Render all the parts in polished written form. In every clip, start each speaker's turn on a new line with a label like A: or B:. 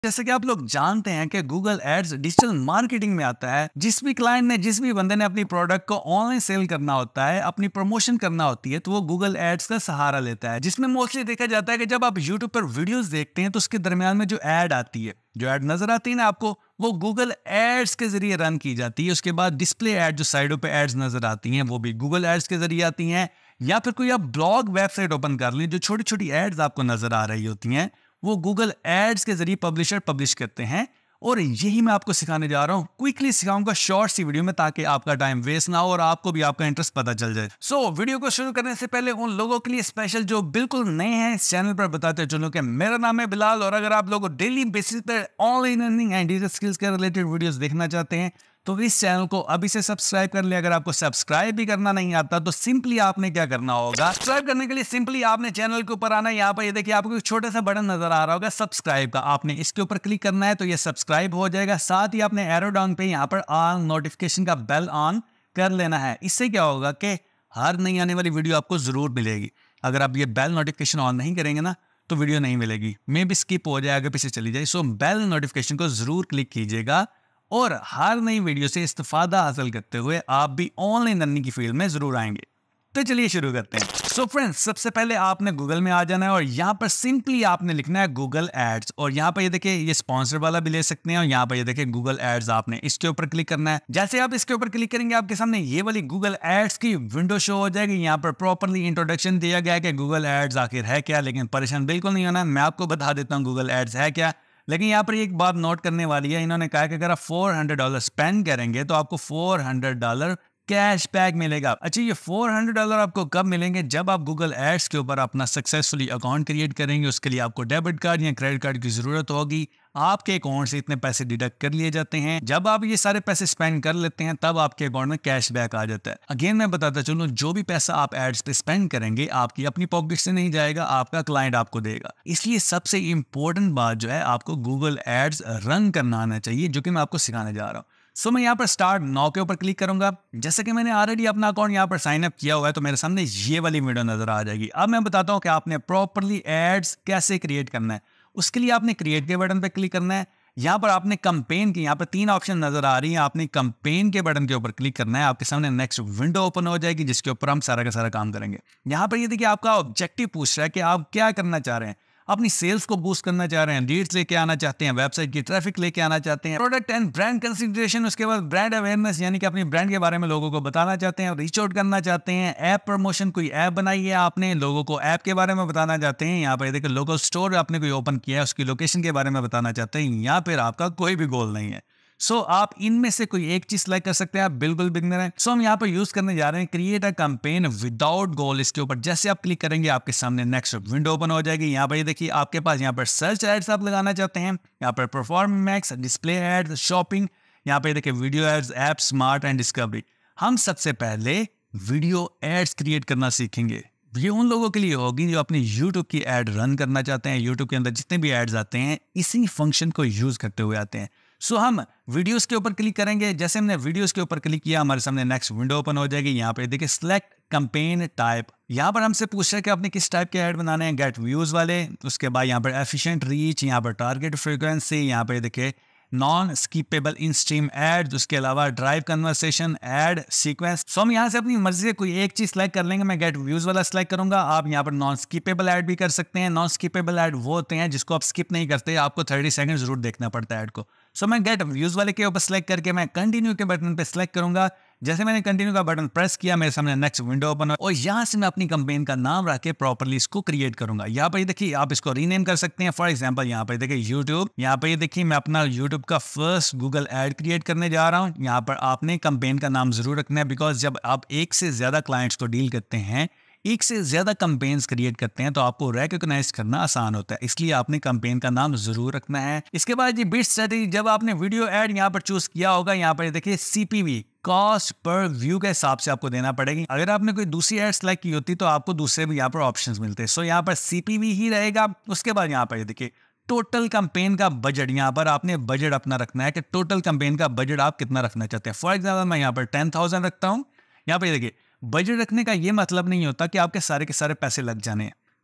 A: जैसे कि आप लोग जानते हैं कि गूगल एड्स डिजिटल मार्केटिंग में आता है। जिस भी क्लाइंट ने जिस भी बंदे ने अपनी प्रोडक्ट को ऑनलाइन सेल करना होता है, अपनी प्रमोशन करना होती है, तो वो गूगल एड्स का सहारा लेता है। जिसमें मोस्टली देखा जाता है कि जब आप यूट्यूब पर वीडियोस देखते हैं तो उसके दरमियान में जो एड आती है, जो एड नजर आती है ना आपको, वो गूगल एड्स के जरिए रन की जाती है। उसके बाद डिस्प्ले एड जो साइडों पे एड्स नजर आती हैं वो भी गूगल एड्स के जरिए आती हैं। या फिर कोई आप ब्लॉग वेबसाइट ओपन कर लें, जो छोटी छोटी एड्स आपको नजर आ रही होती हैं वो गूगल एड्स के जरिए पब्लिशर पब्लिश करते हैं। और यही मैं आपको सिखाने जा रहा हूं, क्विकली सिखाऊंगा शॉर्ट सी वीडियो में, ताकि आपका टाइम वेस्ट ना हो और आपको भी आपका इंटरेस्ट पता चल जाए। वीडियो को शुरू करने से पहले उन लोगों के लिए स्पेशल जो बिल्कुल नए हैं इस चैनल पर बताते चलो कि मेरा नाम है बिलाल, और अगर आप लोग डेली बेसिस पर online earning and digital skills के रिलेटेड वीडियोस देखना चाहते हैं तो इस चैनल को अभी से सब्सक्राइब कर ले। अगर आपको सब्सक्राइब भी करना नहीं आता तो सिंपली आपने क्या करना होगा, सब्सक्राइब करने के लिए सिंपली आपने चैनल के ऊपर आना है। यहाँ पर ये देखिए आपको एक छोटा सा बटन नजर आ रहा होगा सब्सक्राइब का, आपने इसके ऊपर क्लिक करना है तो ये सब्सक्राइब हो जाएगा। साथ ही आपने एरो डाउन पे यहाँ पर ऑन नोटिफिकेशन का बेल ऑन कर लेना है। इससे क्या होगा कि हर नई आने वाली वीडियो आपको जरूर मिलेगी। अगर आप ये बेल नोटिफिकेशन ऑन नहीं करेंगे ना तो वीडियो नहीं मिलेगी, मे भी स्किप हो जाए, आगे पीछे चली जाए। सो बेल नोटिफिकेशन को जरूर क्लिक कीजिएगा और हर नई वीडियो से इस्तेफादा हासिल करते हुए आप भी ऑनलाइन अर्निंग की फील्ड में जरूर आएंगे। तो चलिए शुरू करते हैं। सो फ्रेंड्स, सबसे पहले आपने गूगल में आ जाना है और यहाँ पर सिंपली आपने लिखना है गूगल एड्स। और यहाँ पर ये देखिए ये स्पॉन्सर वाला भी ले सकते हैं, और यहाँ पर ये देखिए गूगल एड्स, आपने इसके ऊपर क्लिक करना है। जैसे आप इसके ऊपर क्लिक करेंगे आपके सामने ये वाली गूगल एड्स की विंडो शो हो जाएगी। यहाँ पर प्रॉपरली इंट्रोडक्शन दिया गया है कि गूगल एड्स आखिर है क्या, लेकिन परेशान बिल्कुल नहीं होना, मैं आपको बता देता हूँ गूगल एड्स है क्या। लेकिन यहाँ पर एक बात नोट करने वाली है, इन्होंने कहा कि अगर आप $400 स्पेंड करेंगे तो आपको $400 कैश बैक मिलेगा। अच्छा, ये $400 आपको कब मिलेंगे? जब आप गूगल एड्स के ऊपर अपना सक्सेसफुली अकाउंट क्रिएट करेंगे। उसके लिए आपको डेबिट कार्ड या क्रेडिट कार्ड की जरूरत होगी। आपके अकाउंट से इतने पैसे डिडक्ट कर लिए जाते हैं। जब आप ये सारे पैसे स्पेंड कर लेते हैं तब आपके अकाउंट में कैश बैक आ जाता है। अगेन मैं बताता चलूं, जो भी पैसा आप एड्स पे स्पेंड करेंगे आपकी अपनी पॉकेट से नहीं जाएगा, आपका क्लाइंट आपको देगा। इसलिए सबसे इंपॉर्टेंट बात जो है, आपको गूगल एड्स रन करना आना चाहिए, जो कि मैं आपको सिखाने जा रहा हूँ। मैं यहाँ पर स्टार्ट नाउ के ऊपर क्लिक करूंगा। जैसे कि मैंने ऑलरेडी अपना अकाउंट यहाँ पर साइन अप किया हुआ है तो मेरे सामने ये वाली वीडियो नजर आ जाएगी। अब मैं बताता हूँ कि आपने प्रॉपरली एड्स कैसे क्रिएट करना है। उसके लिए आपने क्रिएट के बटन पर क्लिक करना है। यहाँ पर आपने कंपेन की, यहाँ पर 3 ऑप्शन नजर आ रही है, आपने कंपेन के बटन के ऊपर क्लिक करना है। आपके सामने नेक्स्ट विंडो ओपन हो जाएगी जिसके ऊपर हम सारा का सारा काम करेंगे। यहाँ पर ये देखिए आपका ऑब्जेक्टिव पूछ रहा है कि आप क्या करना चाह रहे हैं। अपनी सेल्स को बूस्ट करना चाह रहे हैं, लीड्स लेके आना चाहते हैं, वेबसाइट की ट्रैफिक लेके आना चाहते हैं, प्रोडक्ट एंड ब्रांड कंसिडरेशन, उसके बाद ब्रांड अवेयरनेस, यानी कि अपनी ब्रांड के बारे में लोगों को बताना चाहते हैं, रीच आउट करना चाहते हैं, ऐप प्रमोशन, कोई ऐप बनाई है आपने, लोगों को ऐप के बारे में बताना चाहते हैं, यहाँ पर देखिए लोकल स्टोर आपने कोई ओपन किया है उसकी लोकेशन के बारे में बताना चाहते हैं, या फिर आपका कोई भी गोल नहीं है। आप इनमें से कोई एक चीज सिलेक्ट कर सकते हैं। आप बिल्कुल बिगनर हैं। हम यहाँ पर यूज करने जा रहे हैं create a campaign without goal. इसके ऊपर जैसे आप क्लिक करेंगे आपके सामने नेक्स्ट विंडो ओपन हो जाएगी। यहाँ पर ये देखिए आपके पास यहाँ पर सर्च एड्स आप लगाना चाहते हैं, यहाँ पर परफॉर्मेंस, डिस्प्ले एड्स, शॉपिंग, यहाँ पर देखिए video ads, app, smart and discovery. हम सबसे पहले वीडियो एड्स क्रिएट करना सीखेंगे। ये उन लोगों के लिए होगी जो अपनी YouTube की एड रन करना चाहते हैं। YouTube के अंदर जितने भी एड्स आते हैं इसी फंक्शन को यूज करते हुए आते हैं। हम वीडियोस के ऊपर क्लिक करेंगे। जैसे हमने वीडियोस के ऊपर क्लिक किया हमारे सामने नेक्स्ट विंडो ओपन हो जाएगी। यहाँ पे देखिए सिलेक्ट कैंपेन टाइप, यहाँ पर हमसे पूछ रहा है कि आपने किस टाइप के ऐड बनाने हैं, गेट व्यूज वाले, उसके बाद यहाँ पर एफिशिएंट रीच, यहाँ पर टारगेट फ्रीक्वेंसी, यहाँ पे देखिए non skippable in stream ad, उसके अलावा ड्राइव कन्वर्सेशन एड सीक्वेंस। हम यहाँ से अपनी मर्जी से कोई एक चीज सेलेक्ट कर लेंगे। मैं गेट व्यूज वाला सेलेक्ट करूंगा। आप यहाँ पर नॉन स्किपेबल एड भी कर सकते हैं। नॉन स्किपेबल एड वो होते हैं जिसको आप स्किप नहीं करते, आपको 30 सेकंड जरूर देखना पड़ता है एड को। मैं गेट व्यूज वाले के ऊपर सेलेक्ट करके मैं कंटिन्यू के बटन पे सेलेक्ट करूंगा। जैसे मैंने कंटिन्यू का बटन प्रेस किया मेरे सामने नेक्स्ट विंडो ओपन हो, और यहाँ से मैं अपनी कंपेन का नाम रख के प्रॉपर्ली इसको क्रिएट करूंगा। यहाँ पर देखिए आप इसको रीनेम कर सकते हैं। फॉर एग्जांपल यहाँ पर देखिए यूट्यूब, यहाँ पर देखिए मैं अपना यूट्यूब का फर्स्ट गूगल एड क्रिएट करने जा रहा हूँ। यहाँ पर आपने कंपेन का नाम जरूर रखना है, बिकॉज जब आप एक से ज्यादा क्लाइंट्स को डील करते हैं, एक से ज्यादा कंपेन्स क्रिएट करते हैं, तो आपको रिकॉग्नाइज करना आसान होता है। इसलिए आपने कंपेन का नाम जरूर रखना है। इसके बाद ये बिट स्ट्रेटजी, जब आपने वीडियो एड यहाँ पर चूज किया होगा, यहाँ पर देखिए CPV, कॉस्ट पर व्यू के हिसाब से आपको देना पड़ेगी। अगर आपने कोई दूसरी एड सेलेक्ट की होती तो आपको दूसरे भी यहाँ पर ऑप्शंस मिलते हैं। यहाँ पर CPV ही रहेगा। उसके बाद यहाँ पर देखिए टोटल कैंपेन का बजट, यहाँ पर आपने बजट अपना रखना है कि टोटल कैंपेन का बजट आप कितना रखना चाहते हैं। फॉर एग्जाम्पल मैं यहाँ पर 10,000 रखता हूँ। यहाँ पर देखिए बजट रखने का ये मतलब नहीं होता कि आपके सारे के सारे पैसे लग जाने हैं।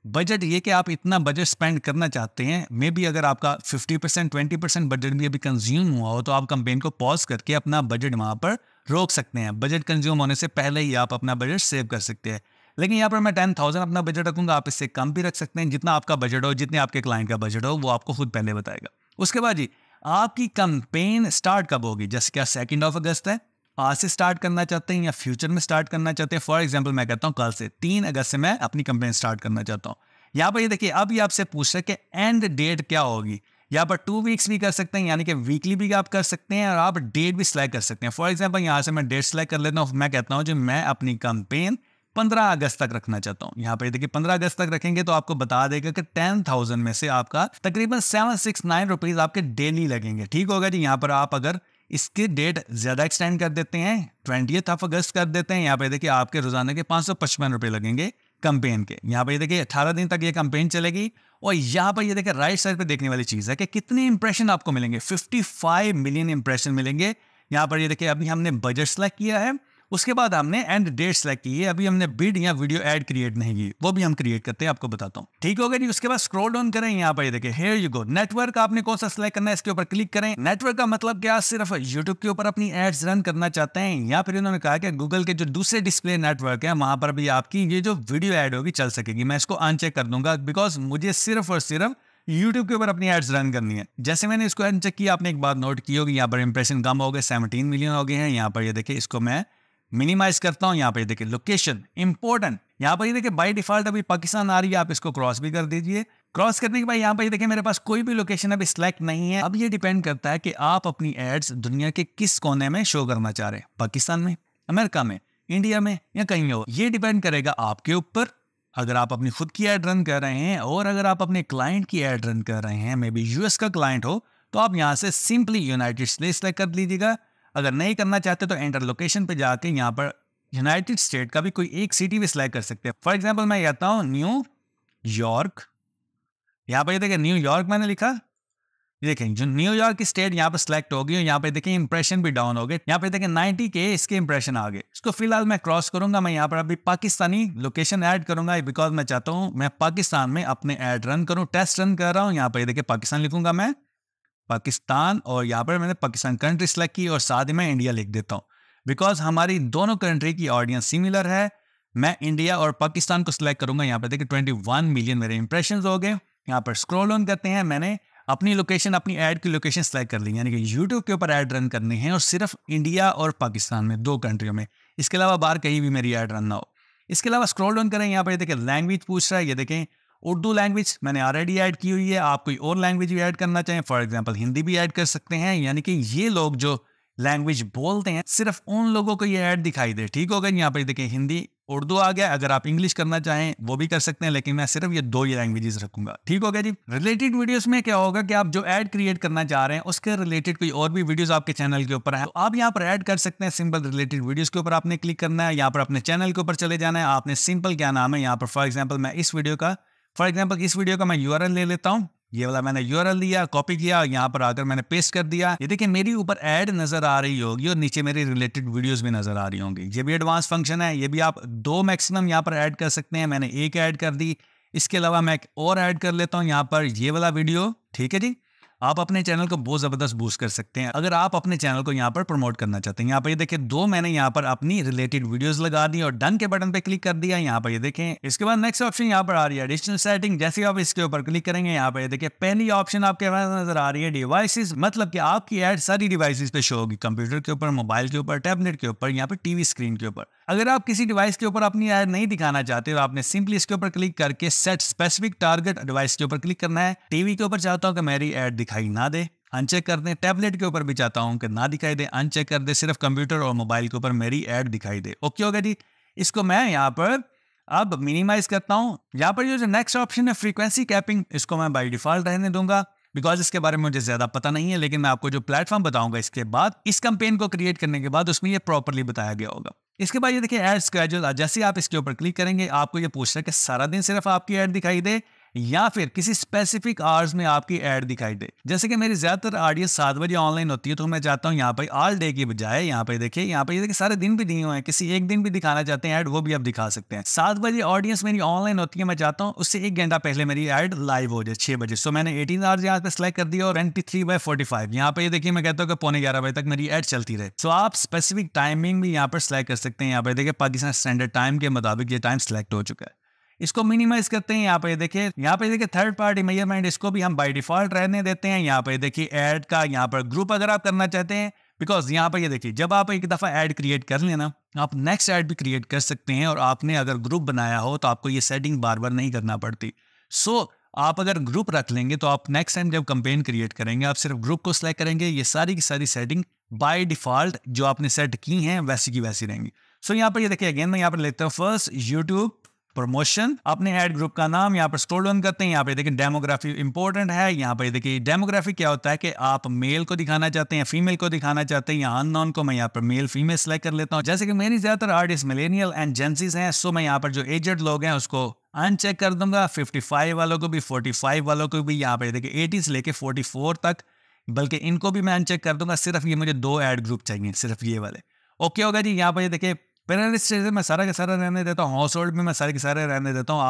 A: बजट ये कि आप इतना बजट स्पेंड करना चाहते हैं, मे बी अगर आपका 50% 20% बजट भी अभी कंज्यूम हुआ हो तो आप कैंपेन को पॉज करके अपना बजट वहाँ पर रोक सकते हैं। बजट कंज्यूम होने से पहले ही आप अपना बजट सेव कर सकते हैं। लेकिन यहाँ पर मैं 10,000 अपना बजट रखूंगा, आप इससे कम भी रख सकते हैं। जितना आपका बजट हो, जितने आपके क्लाइंट का बजट हो, वो आपको खुद पहले बताएगा। उसके बाद जी आपकी कैंपेन स्टार्ट कब होगी? जैसे क्या 2 अगस्त है, आज से स्टार्ट करना चाहते हैं या फ्यूचर में स्टार्ट करना चाहते हैं? फॉर एग्जांपल मैं कहता हूं कल से 3 अगस्त से मैं अपनी कैंपेन स्टार्ट करना चाहता हूं। यहाँ पर ये देखिए अब ये आपसे पूछ रहे कि एंड डेट क्या होगी। यहाँ पर 2 वीक्स भी कर सकते हैं, यानी कि वीकली भी आप कर सकते हैं, और आप डेट भी सिलेक्ट कर सकते हैं। फॉर एग्जाम्पल यहाँ से मैं डेट सिलेक्ट कर लेता हूँ। मैं कहता हूँ जो मैं अपनी कैंपेन 15 अगस्त तक रखना चाहता हूँ। यहाँ पर देखिए 15 अगस्त तक रखेंगे तो आपको बता देगा कि 10,000 में से आपका तकरीबन 769 रुपीज आपके डेली लगेंगे। ठीक होगा जी। यहाँ पर आप अगर इसके डेट ज्यादा एक्सटेंड कर देते हैं, 20 अगस्त कर देते हैं, यहाँ पे देखिए आपके रोजाना के 555 रुपए लगेंगे कैंपेन के। यहाँ पे देखिए 18 दिन तक ये कैंपेन चलेगी। और यहाँ पर ये देखिए राइट साइड पे देखने वाली चीज है कि कितने इंप्रेशन आपको मिलेंगे। 55 मिलियन इंप्रेशन मिलेंगे। यहाँ पर ये देखिए अभी हमने बजट सेलेक्ट किया है, उसके बाद हमने एंड डेट सेलेक्ट की है। अभी हमने बिड या वीडियो ऐड क्रिएट नहीं की, वो भी हम क्रिएट करते हैं, आपको बताता हूँ। ठीक हो गया जी। उसके बाद स्क्रॉल डाउन करें, यहाँ पर देखिए हियर यू गो। नेटवर्क आपने कौन सा सेलेक्ट करना है, इसके ऊपर क्लिक करें। नेटवर्क का मतलब क्या, सिर्फ यूट्यूब के ऊपर अपनी एड्स रन करना चाहते हैं, या फिर इन्होंने कहा कि गूगल के जो दूसरे डिस्प्ले नेटवर्क है वहां पर भी आपकी ये जो वीडियो ऐड होगी चल सकेगी। मैं इसको अनचेक कर दूंगा बिकॉज मुझे सिर्फ और सिर्फ YouTube के ऊपर अपनी एड्स रन करनी है। जैसे मैंने इसको अनचेक किया, आपने एक बात नोट की होगी, यहाँ पर इंप्रेशन कम हो गए, 17 मिलियन हो गए हैं। यहाँ पर ये देखिए इसको मैं मिनिमाइज करता हूं। यहाँ पे देखिए लोकेशन इंपॉर्टेंट, यहाँ पर ये देखिए बाय डिफॉल्ट अभी पाकिस्तान आ रही है, आप इसको क्रॉस भी कर दीजिए। क्रॉस करने के बाद यहाँ पर देखिए मेरे पास कोई भी लोकेशन अभी सिलेक्ट नहीं है। अब ये डिपेंड करता है कि आप अपनी एड्स दुनिया के किस कोने में शो करना चाह रहे हैं, पाकिस्तान में, अमेरिका में, इंडिया में या कहीं और। ये डिपेंड करेगा आपके ऊपर। अगर आप अपनी खुद की एड रन कर रहे हैं और अगर आप अपने क्लाइंट की एड रन कर रहे हैं, मे बी यूएस का क्लाइंट हो, तो आप यहाँ से सिंपली यूनाइटेड स्टेट्स सेलेक्ट कर लीजिएगा। अगर नहीं करना चाहते तो एंटर लोकेशन पे जाके यहाँ पर यूनाइटेड स्टेट का भी कोई एक सिटी भी सिलेक्ट कर सकते हैं। फॉर एग्जांपल मैं कहता हूँ न्यूयॉर्क। यहाँ पर देखिए न्यूयॉर्क मैंने लिखा, देखें जो न्यूयॉर्क की स्टेट यहाँ पर सिलेक्ट होगी। यहाँ पे देखिए इंप्रेशन भी डाउन हो गए, यहाँ पे देखिए 90 के इसके इंप्रेशन आ गए। इसको फिलहाल मैं क्रॉस करूंगा। मैं यहाँ पर अभी पाकिस्तानी लोकेशन ऐड करूंगा बिकॉज मैं चाहता हूँ मैं पाकिस्तान में अपने ऐड रन करूँ, टेस्ट रन कर रहा हूँ। यहाँ पर देखिए पाकिस्तान लिखूंगा मैं, पाकिस्तान, और यहाँ पर मैंने पाकिस्तान कंट्री सेलेक्ट की और साथ ही मैं इंडिया लिख देता हूँ बिकॉज हमारी दोनों कंट्री की ऑडियंस सिमिलर है। मैं इंडिया और पाकिस्तान को सिलेक्ट करूंगा। यहाँ पर देखिए 21 मिलियन मेरे इंप्रेशंस हो गए। यहाँ पर स्क्रॉल ऑन करते हैं, मैंने अपनी लोकेशन, अपनी ऐड की लोकेशन सेलेक्ट कर ली, यानी कि यूट्यूब के ऊपर ऐड रन करनी है और सिर्फ इंडिया और पाकिस्तान में, 2 कंट्रियों में। इसके अलावा बाहर कहीं भी मेरी ऐड रन ना हो। इसके अलावा स्क्रॉल डाउन करें, यहाँ पर देखिए लैंग्वेज पूछ रहा है। ये देखें उर्दू लैंग्वेज मैंने ऑलरेडी ऐड की हुई है। आप कोई और लैंग्वेज भी ऐड करना चाहें, फॉर एग्जांपल हिंदी भी ऐड कर सकते हैं, यानी कि ये लोग जो लैंग्वेज बोलते हैं सिर्फ उन लोगों को ये ऐड दिखाई दे। ठीक होगा। यहाँ पर देखिए हिंदी, उर्दू आ गया। अगर आप इंग्लिश करना चाहें वो भी कर सकते हैं, लेकिन मैं सिर्फ ये 2 ही लैंग्वेजेस रखूंगा। ठीक हो गया जी। रिलेटेड वीडियोस में क्या होगा कि आप जो ऐड क्रिएट करना चाह रहे हैं उसके रिलेटेड कोई और भी वीडियोस आपके चैनल के ऊपर है, तो आप यहाँ पर ऐड कर सकते हैं। सिंपल रिलेटेड वीडियोस के ऊपर आपने क्लिक करना है, यहाँ पर अपने चैनल के ऊपर चले जाना है। आपने सिंपल क्या नाम है, यहाँ पर फॉर एग्जाम्पल मैं इस वीडियो का मैं यूआरएल ले लेता हूँ। ये वाला मैंने यूआरएल लिया, कॉपी किया, यहाँ पर आकर मैंने पेस्ट कर दिया। ये देखिए मेरी ऊपर ऐड नजर आ रही होगी और नीचे मेरी रिलेटेड वीडियोस भी नजर आ रही होंगी। ये भी एडवांस फंक्शन है, ये भी आप 2 मैक्सिमम यहाँ पर ऐड कर सकते हैं। मैंने 1 ऐड कर दी। इसके अलावा मैं एक और ऐड कर लेता हूँ यहाँ पर ये वाला वीडियो। ठीक है जी। आप अपने चैनल को बहुत जबरदस्त बूस्ट कर सकते हैं अगर आप अपने चैनल को यहाँ पर प्रमोट करना चाहते हैं। यहाँ पर ये देखिए 2 मैंने यहाँ पर अपनी रिलेटेड वीडियोस लगा दी और डन के बटन पे क्लिक कर दिया। यहाँ पर ये देखें इसके बाद नेक्स्ट ऑप्शन यहाँ पर आ रही है एडिशनल सेटिंग। जैसे आप इसके ऊपर क्लिक करेंगे, यहाँ पर ये देखिए पहली ऑप्शन आपके पास नजर आ रही है डिवाइसेस, मतलब कि आपकी एड सारी डिवाइसेस पे शो होगी, कंप्यूटर के ऊपर, मोबाइल के ऊपर, टैबलेट के ऊपर, यहाँ पर टीवी स्क्रीन के ऊपर। अगर आप किसी डिवाइस के ऊपर अपनी ऐड नहीं दिखाना चाहते तो आपने सिंपली इसके ऊपर क्लिक करके सेट स्पेसिफिक टारगेट डिवाइस के ऊपर क्लिक करना है। टीवी के ऊपर चाहता हूं कि मेरी ऐड दिखाई ना दे, अनचेक कर दें। टैबलेट के ऊपर भी चाहता हूं कि ना दिखाई दे, अनचेक कर दे। सिर्फ कंप्यूटर और मोबाइल के ऊपर मेरी ऐड दिखाई दे। ओके होगा जी। इसको मैं यहाँ पर अब मिनिमाइज करता हूं। यहाँ पर जो नेक्स्ट ऑप्शन है फ्रीक्वेंसी कैपिंग, इसको मैं बाय डिफॉल्ट रहने दूंगा बिकॉज इसके बारे में मुझे ज्यादा पता नहीं है, लेकिन मैं आपको जो प्लेटफॉर्म बताऊंगा इसके बाद, इस कैंपेन को क्रिएट करने के बाद उसमें ये प्रॉपर्ली बताया गया होगा। इसके बाद ये देखिए ऐड स्केड्यूल, जैसे आप इसके ऊपर क्लिक करेंगे आपको ये पूछ रहा है कि सारा दिन सिर्फ आपकी ऐड दिखाई दे या फिर किसी स्पेसिफिक आवर्स में आपकी ऐड दिखाई दे। जैसे कि मेरी ज्यादातर ऑडियंस 7 बजे ऑनलाइन होती है, तो मैं चाहता हूँ यहाँ पे ऑल डे की बजाय यहाँ पे देखिए, यहाँ पे ये देखिए सारे दिन भी दिए हुए हैं, किसी एक दिन भी दिखाना चाहते हैं ऐड, वो भी आप दिखा सकते हैं। 7 बजे ऑडियंस मेरी ऑनलाइन होती है, मैं चाहता हूँ उससे 1 घंटा पहले मेरी ऐड लाइव हो जाए 6 बजे। सो मैंने 18 आवर्स यहाँ पे सिलेक्ट कर दिया और 23/45 यहाँ पे ये देखिए मैं कहता हूँ कि पौने 11 बजे तक मेरी ऐड चलती रहे। सो आप स्पेसिफिक टाइमिंग भी यहाँ पर सिलेक्ट कर सकते हैं। यहाँ पे देखिए पाकिस्तान स्टैंडर्ड टाइम के मुताबिक ये टाइम सिलेक्ट हो चुका है। इसको मिनिमाइज करते हैं। यहाँ पे देखिए थर्ड पार्टी मेजरमेंट, इसको भी हम बाय डिफॉल्ट रहने देते हैं। यहाँ पे देखिए ऐड का यहाँ पर ग्रुप अगर आप करना चाहते हैं, बिकॉज यहाँ पर ये देखिए जब आप एक दफा ऐड क्रिएट कर लेना, आप नेक्स्ट ऐड भी क्रिएट कर सकते हैं। और आपने अगर ग्रुप बनाया हो तो आपको ये सेटिंग बार बार नहीं करना पड़ती। सो आप अगर ग्रुप रख लेंगे तो आप नेक्स्ट टाइम जब कैंपेन क्रिएट करेंगे आप सिर्फ ग्रुप को सिलेक्ट करेंगे, ये सारी की सारी सेटिंग बाय डिफॉल्ट जो आपने सेट की हैं वैसी की वैसी रहेंगी। सो यहाँ पर ये देखिए अगेन मैं यहाँ पर लेता हूँ फर्स्ट यूट्यूब प्रमोशन, अपने ऐड ग्रुप का नाम यहाँ पर स्क्रॉल डाउन करते हैं। यहाँ पे देखिए डेमोग्राफी इंपॉर्टेंट है। यहाँ पे देखिए डेमोग्राफी क्या होता है कि आप मेल को दिखाना चाहते हैं, फीमेल को दिखाना चाहते हैं या अननोन को। मैं यहाँ पर मेल फीमेल सेलेक्ट कर लेता हूँ। जैसे कि मेरी ज्यादातर आर्टिस्ट मिलेनियल एंड जेंसीज हैं, सो मैं यहाँ पर जो एजेड लोग हैं उसको अनचेक कर दूंगा। 55 वालों को भी, 45 वालों को भी, यहाँ पे देखिए 80 से लेके 44 तक, बल्कि इनको भी मैं अनचेक कर दूंगा। सिर्फ ये मुझे 2 ऐड ग्रुप चाहिए, सिर्फ ये वाले। ओके होगा जी। यहाँ पर देखिए पेरेंट्स में सारा के सारा रहने देता हूँ, हाउस होल्ड में मैं सारे के सारे रहने देता हूँ।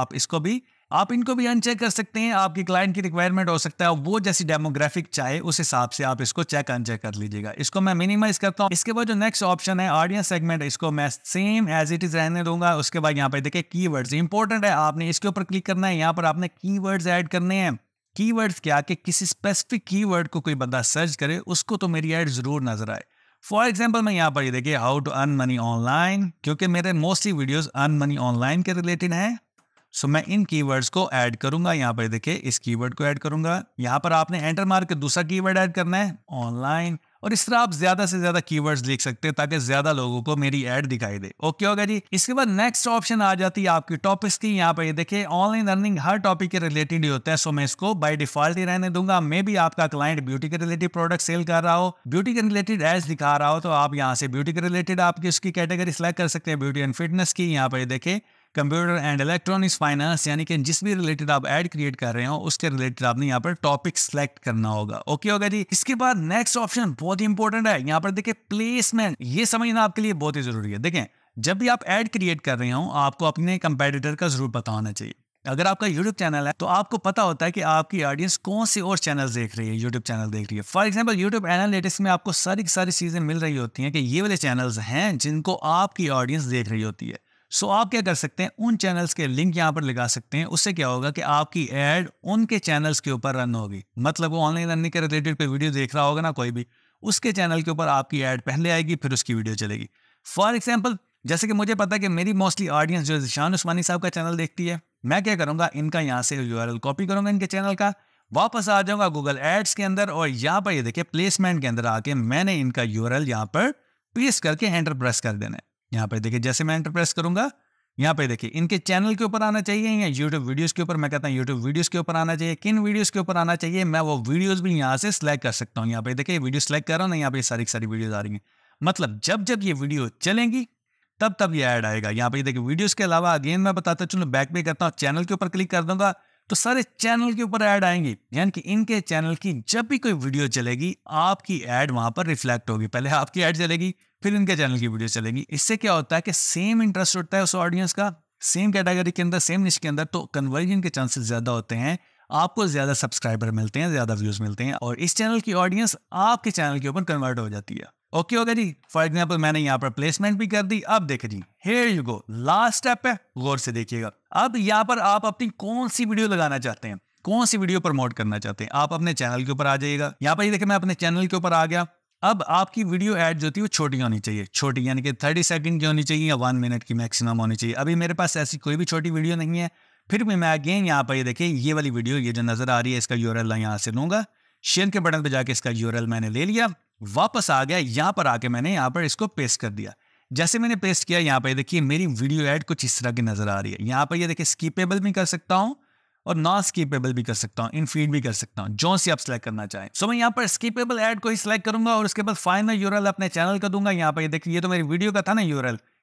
A: आप इनको भी अनचेक कर सकते हैं। आपकी क्लाइंट की रिक्वायरमेंट हो सकता है वो जैसी डेमोग्राफिक चाहे उस हिसाब से आप इसको चेक अनचेक कर लीजिएगा। इसको मैं मिनिमाइज करता हूँ। इसके बाद जो नेक्स्ट ऑप्शन है ऑडियंस सेगमेंट, इसको मैं सेम एज इट इज रहने दूंगा। उसके बाद यहाँ पे देखिए कीवर्ड्स इंपॉर्टेंट है, आपने इसके ऊपर क्लिक करना है। यहाँ पर आपने कीवर्ड्स ऐड करने हैं। कीवर्ड्स क्या कि किसी स्पेसिफिक कीवर्ड को कोई बंदा सर्च करे उसको तो मेरी ऐड जरूर नजर आए। फॉर एग्जाम्पल मैं यहाँ पर ये देखिए how to earn money online, क्योंकि मेरे mostly videos earn money online के रिलेटेड हैं। सो मैं इन कीवर्ड्स को ऐड करूंगा। यहाँ पर देखिए इस कीवर्ड को ऐड करूंगा। यहाँ पर आपने एंटर मार के दूसरा कीवर्ड ऐड करना है ऑनलाइन, और इस तरह आप ज्यादा से ज्यादा कीवर्ड्स लिख सकते हैं ताकि ज्यादा लोगों को मेरी ऐड दिखाई दे। ओके होगा जी। इसके बाद नेक्स्ट ऑप्शन आ जाती है आपकी टॉपिक्स की। यहाँ पर ये देखिए ऑनलाइन अर्निंग हर टॉपिक के रिलेटेड ही होता है, सो मैं इसको बाय डिफॉल्ट ही रहने दूंगा। मे भी आपका क्लाइंट ब्यूटी के रिलेटेड प्रोडक्ट सेल कर रहा हो, ब्यूटी के रिलेटेड एड्स दिखा रहा हो, तो आप यहाँ से ब्यूटी के रिलेटेड आपकी उसकी कैटेगरी सिलेक्ट कर सकते हैं, ब्यूटी एंड फिटनेस की। यहाँ पर देखिए कंप्यूटर एंड इलेक्ट्रॉनिक्स फाइनेंस, यानी कि जिस भी रिलेटेड आप ऐड क्रिएट कर रहे हो उसके रिलेटेड आपने यहाँ पर टॉपिक सेलेक्ट करना होगा। ओके होगा जी। इसके बाद नेक्स्ट ऑप्शन बहुत ही इंपॉर्टेंट है। यहाँ पर देखिए प्लेसमेंट, ये समझना आपके लिए बहुत ही जरूरी है। देखें जब भी आप ऐड क्रिएट कर रहे हो आपको अपने कंपेटिटर का जरूर पता होना चाहिए। अगर आपका YouTube चैनल है तो आपको पता होता है कि आपकी ऑडियंस कौन सी और चैनल देख रही है, YouTube चैनल देख रही है। फॉर एग्जांपल YouTube एनालिटिक्स में आपको सारी की सारी चीजें मिल रही होती हैं कि ये वाले चैनल्स हैं जिनको आपकी ऑडियंस देख रही होती है। सो आप क्या कर सकते हैं, उन चैनल्स के लिंक यहाँ पर लगा सकते हैं। उससे क्या होगा कि आपकी ऐड उनके चैनल्स के ऊपर रन होगी। मतलब वो ऑनलाइन अर्निंग के रिलेटेड कोई वीडियो देख रहा होगा ना कोई भी, उसके चैनल के ऊपर आपकी ऐड पहले आएगी फिर उसकी वीडियो चलेगी। फॉर एग्जाम्पल जैसे कि मुझे पता है कि मेरी मोस्टली ऑडियंस जो ज़ीशान उस्मानी साहब का चैनल देखती है, मैं क्या करूंगा इनका यहाँ से URL कॉपी करूंगा इनके चैनल का, वापस आ जाऊंगा गूगल एड्स के अंदर और यहाँ पर ये देखिए प्लेसमेंट के अंदर आके मैंने इनका URL यहाँ पर पेस्ट करके एंटर प्रेस कर देना है। यहाँ पर देखिए जैसे मैं एंटर प्रेस करूंगा यहाँ पे देखिए इनके चैनल के ऊपर आना चाहिए या यूट्यूब वीडियोस के ऊपर। मैं कहता हूँ यूट्यूब वीडियोस के ऊपर आना चाहिए। किन वीडियोस के ऊपर आना चाहिए मैं वो वीडियोस भी यहाँ से सिलेक्ट कर सकता हूँ। यहाँ पे देखिए वीडियो सिलेक्ट कर रहा हूँ ना, यहाँ पे सारी सारी वीडियोस आ रही हैं। मतलब जब जब ये वीडियो चलेंगी तब तब ये ऐड आएगा। यहाँ पे देखिए वीडियोस के अलावा अगेन मैं बताता चलो बैक पे करता हूँ, चैनल के ऊपर क्लिक कर दूंगा तो सारे चैनल के ऊपर ऐड आएंगी। यानी कि इनके चैनल की जब भी कोई वीडियो चलेगी आपकी ऐड वहां पर रिफ्लेक्ट होगी। पहले आपकी ऐड चलेगी फिर इनके चैनल की वीडियो चलेगी। इससे क्या होता है कि सेम इंटरेस्ट होता है उस ऑडियंस का, सेम कैटेगरी के अंदर, सेम निश के अंदर, तो कन्वर्जन के चांसेस ज्यादा होते हैं, आपको ज्यादा सब्सक्राइबर मिलते हैं, ज्यादा व्यूज मिलते हैं और इस चैनल की ऑडियंस आपके चैनल के ऊपर कन्वर्ट हो जाती है। ओके होगा जी। फॉर एग्जांपल मैंने यहाँ पर प्लेसमेंट भी कर दी। अब देखिए जी here you go, last step है, गौर से देखिएगा। अब यहाँ पर आप अपनी कौन सी वीडियो लगाना चाहते हैं, कौन सी वीडियो प्रमोट करना चाहते हैं, आप अपने चैनल के ऊपर आ जाइएगा। यहाँ पर देखिए मैं अपने चैनल के ऊपर आ गया। अब आपकी वीडियो ऐड जो थी वो छोटी होनी चाहिए, छोटी यानी कि 30 सेकंड की होनी चाहिए या 1 मिनट की मैक्सिमम होनी चाहिए। अभी मेरे पास ऐसी कोई भी छोटी वीडियो नहीं है। फिर भी मैं अगेन यहाँ पर देखिए ये वाली वीडियो ये जो नजर आ रही है इसका URL यहाँ से लूंगा, शेयर के बटन पर जाके इसका URL मैंने ले लिया, वापस आ गया। यहाँ पर आके मैंने यहाँ पर इसको पेस्ट कर दिया। जैसे मैंने पेस्ट किया यहाँ पर देखिए मेरी वीडियो ऐड कुछ इस तरह की नजर आ रही है। यहाँ पर ये देखिए स्किपेबल भी कर सकता हूँ और नॉन स्किपेबल भी कर सकता हूँ, इन फीड भी कर सकता हूँ, जो सी आप सिलेक्ट करना चाहें। सो मैं यहाँ पर स्किपेबल ऐड को ही सिलेक्ट करूंगा और उसके बाद फाइनल URL अपने चैनल का दूंगा। यहाँ पर ये देखिए ये तो मेरी वीडियो का था ना URL,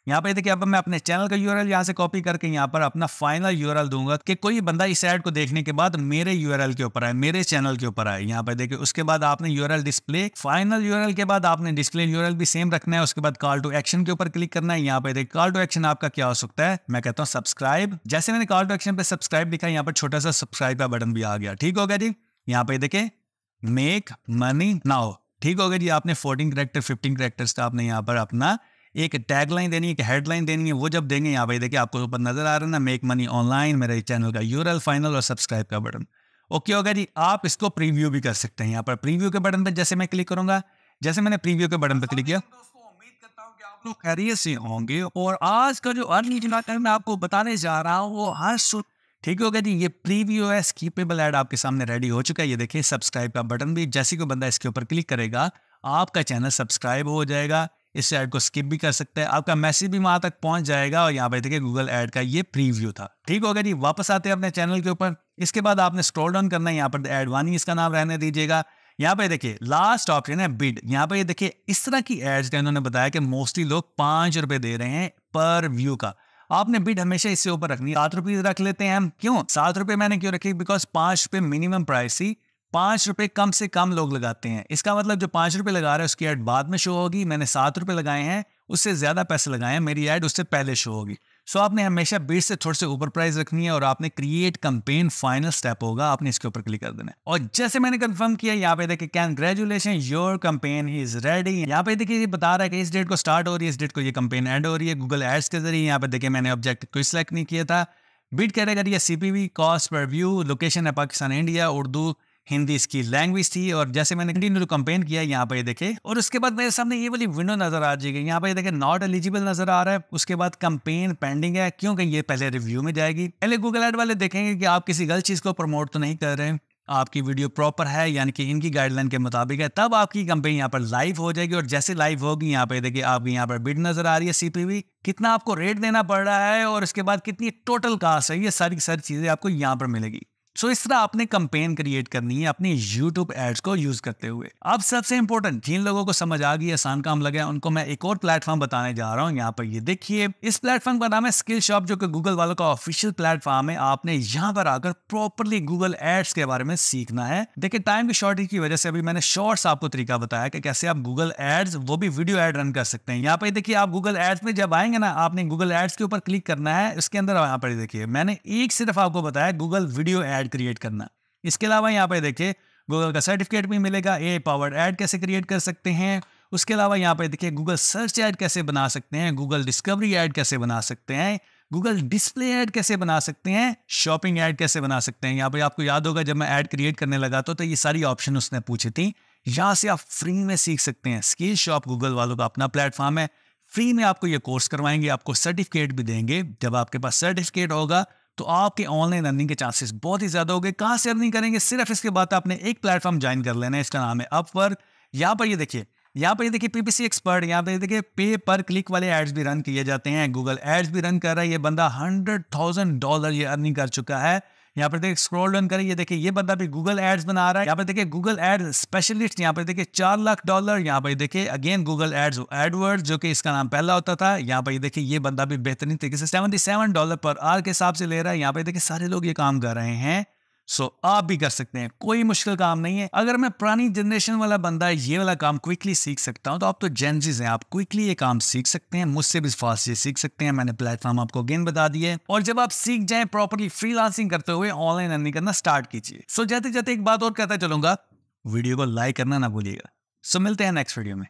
A: यहाँ पे देखिए अब मैं अपने चैनल का यूआरएल यहाँ से कॉपी करके यहाँ पर अपना फाइनल यूआरएल दूंगा कि कोई बंदा इस ऐड को देखने के बाद मेरे यूआरएल के ऊपर आए, मेरे चैनल के ऊपर आए। यहाँ पे देखिए उसके बाद आपने यूआरएल डिस्प्ले, फाइनल यूआरएल के बाद आपने डिस्प्ले यूआरएल भी सेम रखना है। उसके बाद कॉल टू एक्शन के ऊपर क्लिक करना है। यहाँ पे देखिए कॉल टू एक्शन आपका क्या हो सकता है, मैं कहता हूँ सब्सक्राइब। जैसे मैंने कॉल टू एक्शन पे सब्सक्राइब लिखा, यहाँ पर छोटा सा सब्सक्राइब का बटन भी आ गया। ठीक हो गया जी। यहाँ पे देखिए मेक मनी नाउ, ठीक हो गया जी। आपने 14 कैरेक्टर 15 कैरेक्टर्स का आपने यहाँ पर अपना एक टैगलाइन देनी है, एक हेडलाइन देनी है। वो जब देंगे यहाँ पे देखिए आपको ऊपर नजर आ रहा है ना, मेक मनी ऑनलाइन, मेरे चैनल का यूआरएल फाइनल और सब्सक्राइब का बटन। ओके हो गया जी। आप इसको प्रीव्यू भी कर सकते हैं। यहाँ पर प्रीव्यू के बटन पे जैसे मैं क्लिक करूंगा, जैसे मैंने प्रीव्यू के बटन पे क्लिक किया, उम्मीद करता हूं कि आप लोग खैरियत से होंगे। और आज का जो अर्निंग मैं आपको बताने जा रहा हूँ वो हर ठीक हो गया जी। ये प्रीव्यू है, स्किपेबल ऐड आपके सामने रेडी हो चुका है। ये देखिए सब्सक्राइब का बटन भी, जैसे कोई बंदा इसके ऊपर क्लिक करेगा आपका चैनल सब्सक्राइब हो जाएगा। इस ऐड को स्किप भी कर सकते हैं, आपका मैसेज भी वहां तक पहुंच जाएगा। और यहाँ पे देखिए गूगल ऐड का ये प्रीव्यू था। ठीक हो गया जी। वापस आते हैं अपने चैनल के ऊपर। इसके बाद आपने स्क्रॉल डाउन करना है, यहाँ पर ऐड वानी इसका नाम रहने दीजिएगा। यहाँ पे देखिए लास्ट ऑप्शन है बिड। यहाँ पे देखिए इस तरह की एड्स का इन्होंने बताया कि मोस्टली लोग 5 रुपए दे रहे हैं पर व्यू का। आपने बिड हमेशा इससे ऊपर रखनी है। 7 रुपये रख लेते हैं हम। क्यों 7 रुपये मैंने क्यों रखी, बिकॉज 5 रुपये मिनिमम प्राइस थी। 5 रुपये कम से कम लोग लगाते हैं। इसका मतलब जो 5 रुपये लगा रहे हैं उसकी ऐड बाद में शो होगी। मैंने 7 रुपये लगाए हैं, उससे ज्यादा पैसे लगाए हैं, मेरी ऐड उससे पहले शो होगी। सो आपने हमेशा बिड से थोड़े से ऊपर प्राइस रखनी है और आपने क्रिएट कैंपेन फाइनल स्टेप होगा, आपने इसके ऊपर क्लिक कर देना है। और जैसे मैंने कंफर्म किया, यहाँ पे देखिए congratulation your campaign is ready. यहाँ पे देखिए ये बता रहा है कि इस डेट को स्टार्ट हो रही है, इस डेट को ये कैंपेन ऐड हो रही है गूगल एड्स के जरिए। यहाँ पे देखिए मैंने ऑब्जेक्ट कोई सिलेक्ट नहीं किया था। Bid category CPV, cost per view, location है पाकिस्तान इंडिया, उर्दू हिंदी इसकी लैंग्वेज थी। और जैसे मैंने कंटिन्यू कंपेन किया यहाँ पे देखे, और उसके बाद मेरे सामने ये वाली विंडो नजर आ जाएगी। यहाँ पे देखे नॉट एलिजिबल नजर आ रहा है। उसके बाद कंपेन पेंडिंग है, क्योंकि ये पहले रिव्यू में जाएगी। पहले गूगल ऐड वाले देखेंगे कि आप किसी गलत चीज को प्रमोट तो नहीं कर रहे हैं, आपकी वीडियो प्रॉपर है, यानी कि इनकी गाइडलाइन के मुताबिक है, तब आपकी कंपेन यहाँ पर लाइव हो जाएगी। और जैसे लाइव होगी यहाँ पे देखिए आपकी यहाँ पर बिड नजर आ रही है, सीपीवी कितना आपको रेट देना पड़ रहा है और उसके बाद कितनी टोटल कास्ट है, ये सारी चीजें आपको यहाँ पर मिलेगी। सो इस तरह आपने कंपेन क्रिएट करनी है अपनी YouTube एड्स को यूज करते हुए। अब सबसे इंपॉर्टेंट, जिन लोगों को समझ आ गई, आसान काम लगा, उनको मैं एक और प्लेटफॉर्म बताने जा रहा हूं। यहाँ पर ये देखिए, इस प्लेटफॉर्म का नाम है स्किल शॉप, जो कि गूगल वालों का ऑफिशियल प्लेटफॉर्म है। आपने यहाँ पर आकर प्रॉपरली गूगल एड्स के बारे में सीखना है। देखिए टाइम की शॉर्टेज की वजह से अभी मैंने शॉर्ट्स आपको तरीका बताया कि कैसे आप गूगल एड्स, वो भी वीडियो एड रन कर सकते हैं। यहाँ पर देखिए आप गूगल एड्स में जब आएंगे ना, आपने गूगल एड्स के ऊपर क्लिक करना है। इसके अंदर यहाँ पर देखिए मैंने एक सिर्फ आपको बताया गूगल वीडियो एड क्रिएट करना। इसके अलावा यहाँ पे देखिए गूगल का सर्टिफिकेट भी मिलेगा, ए पावर्ड ऐड कैसे क्रिएट कर सकते हैं। उसके अलावा यहाँ पे देखिए गूगल सर्च ऐड कैसे बना सकते हैं, गूगल डिस्कवरी ऐड कैसे बना सकते हैं, गूगल डिस्प्ले ऐड कैसे बना सकते हैं, शॉपिंग ऐड कैसे बना सकते हैं। यहाँ पे आपको याद होगा जब मैं ऐड क्रिएट करने लगा तो ये सारी ऑप्शन उसने पूछी थी। यहाँ से आप फ्री में सीख सकते हैं। स्किल शॉप गूगल वालों का अपना प्लेटफॉर्म है, फ्री में आपको ये कोर्स करवाएंगे, आपको सर्टिफिकेट भी देंगे। जब आपके पास सर्टिफिकेट होगा तो आपके ऑनलाइन अर्निंग के चांसेस बहुत ही ज्यादा हो गए। कहां से अर्निंग करेंगे, सिर्फ इसके बाद आपने एक प्लेटफॉर्म ज्वाइन कर लेना है, इसका नाम है अपवर्क। यहाँ पर ये देखिए पीपीसी एक्सपर्ट, यहाँ पे देखिए पे पर क्लिक वाले एड्स भी रन किए जाते हैं, गूगल एड्स भी रन कर रहा है। ये बंदा $100,000 ये अर्निंग कर चुका है। यहाँ पर देखिए स्क्रॉल डाउन करें, ये देखिए ये बंदा भी गूगल एड्स बना रहा है। यहाँ पे देखिए गूगल एड स्पेशलिस्ट, यहाँ पे देखिए $4 लाख। यहाँ पे देखिए अगेन गूगल एड्स एडवर्ड, जो कि इसका नाम पहला होता था। यहाँ पे देखिए ये बंदा भी बेहतरीन तरीके से $77 पर आवर के हिसाब से ले रहा है। यहाँ पे देखिए सारे लोग ये काम कर रहे हैं। सो आप भी कर सकते हैं, कोई मुश्किल काम नहीं है। अगर मैं पुरानी जनरेशन वाला बंदा ये वाला काम क्विकली सीख सकता हूं, तो आप तो जेनजीज हैं, आप क्विकली ये काम सीख सकते हैं, मुझसे भी फास्ट ये सीख सकते हैं। मैंने प्लेटफॉर्म आपको अगेन बता दिए। और जब आप सीख जाएं प्रॉपर्ली फ्रीलांसिंग करते हुए, ऑनलाइन अर्निंग करना स्टार्ट कीजिए। सो जाते जाते एक बात और कहता चलूंगा, वीडियो को लाइक करना ना भूलिएगा। सो मिलते हैं नेक्स्ट वीडियो में।